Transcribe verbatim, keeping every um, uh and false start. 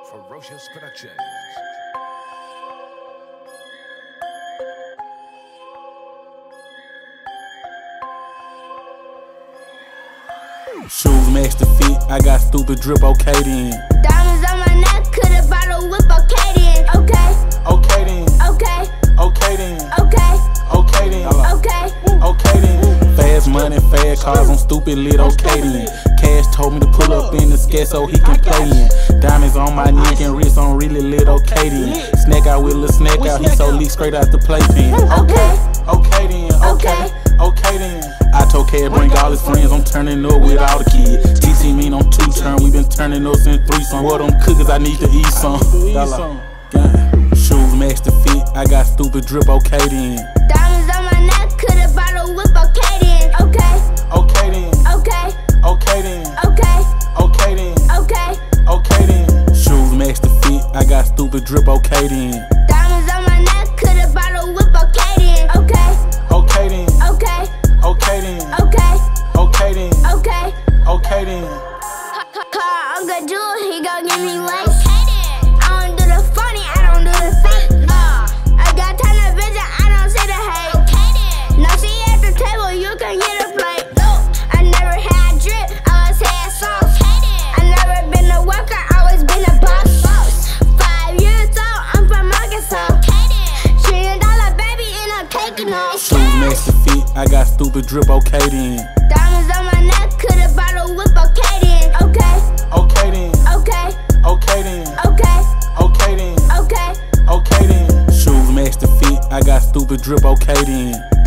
Ferocious Productions. Shoes match the fit, I got stupid drip, okay then. Diamonds on my neck, could've bought a whip, okay then. Okay, Okay then, okay, okay then, okay, okay then, okay. okay then. Fast money, fast cars, I'm stupid lit, okay then. Cash told me to pull up in the scat so he can play in. Diamonds on my neck and wrist, I'm really lit, okay then. Snack out with a little snack out, he so leak straight out the playpen. Okay, okay then, okay, okay then. I told Cad bring all his friends, I'm turning up with all the kids. T C mean on two turn, we been turning up since three some. What them cookies, I need to eat some. Shoes match the fit, I got stupid drip, okay then. Diamonds on my neck, could've bought a whip, okay then. Okay, Okay then, okay, okay then, okay, okay then, okay. okay then. Shoes match the fit, I got stupid drip, okay then. Diamonds on my neck, could've bought a whip, okay then. Okay, Okay then, okay, okay then, okay, okay then, okay. okay then. Call Uncle Jewel, he gon' give me less. I don't do the funny, I don't do the fake. I got tunnel vision, I don't see the hate. Now see at the table, you can get a plate. I never had drip, I always had sauce. I never been a worker, always been a boss. Five years old, I'm from Arkansas. Trillion dollar baby, and I'm taking off. Shoes match the fit, I got stupid drip, okay then. Diamonds on my neck, could've bought a whip, okay then. Okay, Okay then, okay, okay then, okay, okay then, okay. okay then. Shoes match the fit, I got stupid drip, okay then.